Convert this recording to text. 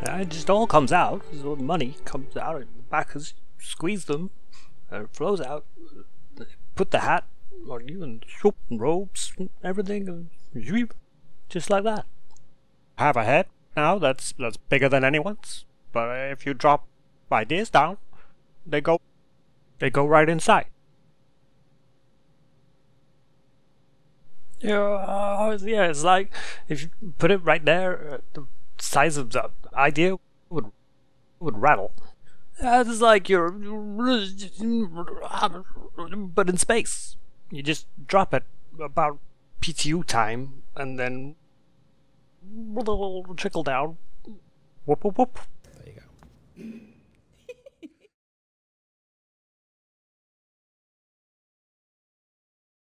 It just all comes out. So the money comes out, and the backers squeeze them, and it flows out. Put the hat on you, and swoop, and robes, and everything, and zweep, just like that. I have a head now that's bigger than anyone's, but if you drop ideas down, they go right inside. Yeah, it's like if you put it right there, the size of the idea would rattle. It's like you're, but in space. You just drop it about PTU time, and then trickle down. Whoop whoop whoop. There you go.